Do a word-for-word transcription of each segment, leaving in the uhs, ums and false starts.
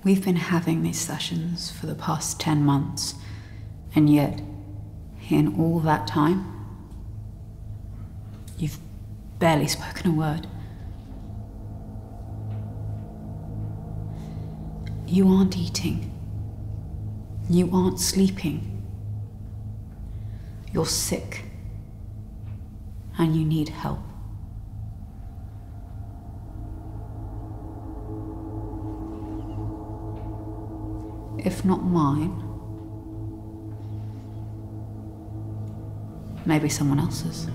We've been having these sessions for the past ten months, and yet, in all that time, you've barely spoken a word. You aren't eating. You aren't sleeping. You're sick, and you need help. If not mine, maybe someone else's.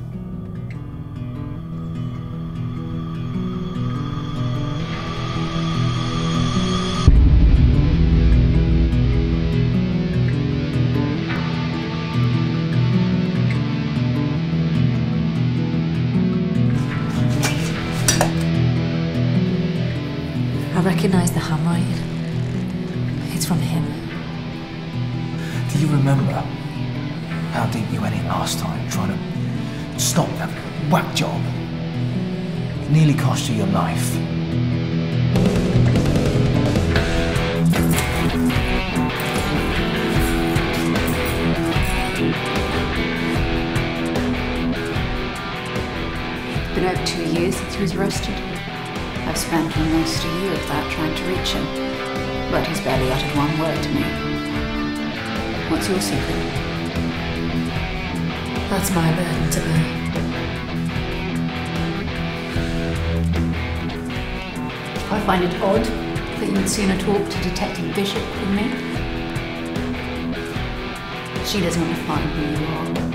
I recognize the handwriting. It's from him. Do you remember how deep you went in last time trying to stop that whack job? It nearly cost you your life. It's been over two years since he was arrested. I've spent almost a year of that trying to reach him, but he's barely uttered one word to me. What's your secret? That's my burden to bear. I find it odd that you would sooner talk to Detective Bishop than me. She doesn't want to find who you are.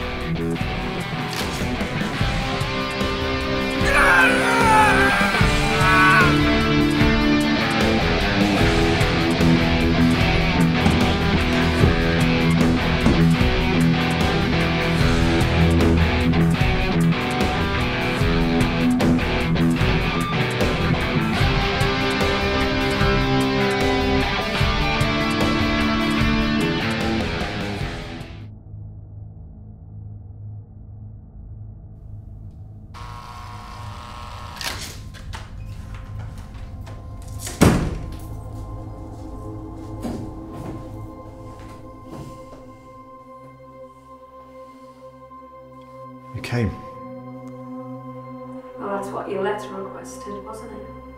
You came. Well, that's what your letter requested, wasn't it?